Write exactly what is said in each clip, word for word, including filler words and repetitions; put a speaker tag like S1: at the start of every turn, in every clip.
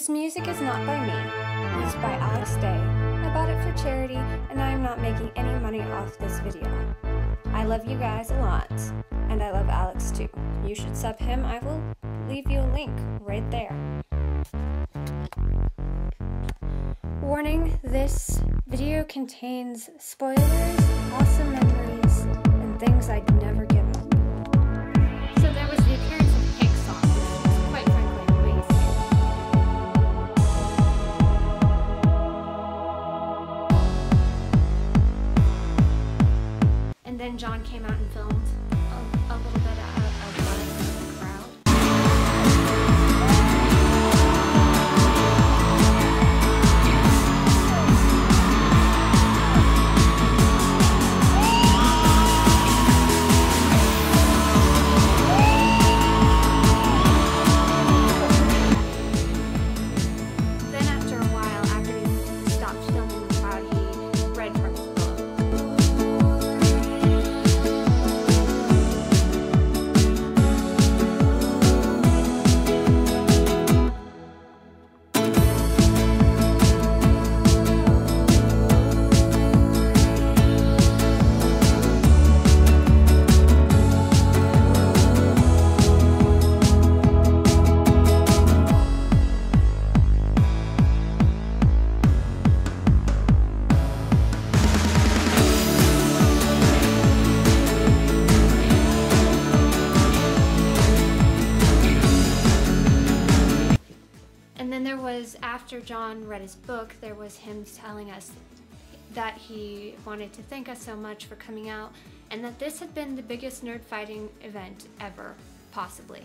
S1: This music is not by me, it's by Alex Day. I bought it for charity and I am not making any money off this video. I love you guys a lot, and I love Alex too. You should sub him, I will leave you a link right there. Warning, this video contains spoilers, awesome memories, and things I'd never give up. So there was the appearance of Hankroll'd, which was quite frankly amazing. And then John came out and filmed a, a little bit of, of buzz in the crowd. Then after a while, after he stopped filming the crowd, he read from his book. And then there was, after John read his book, there was him telling us that he wanted to thank us so much for coming out, and that this had been the biggest nerd fighting event ever, possibly.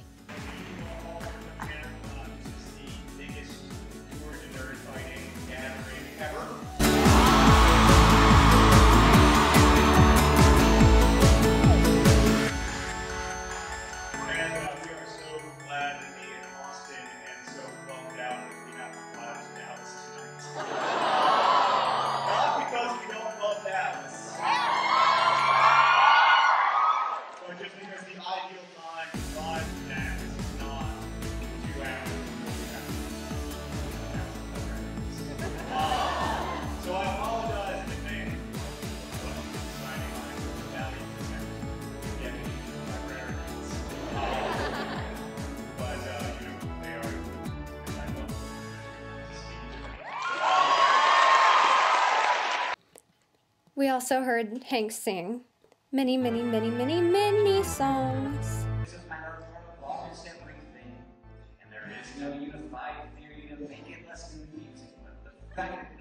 S1: We also heard Hank sing many, many, many, many, many songs.
S2: This is my Nerdfighting long and simply thing, and there is no unified theory to make it less confusing, but the fact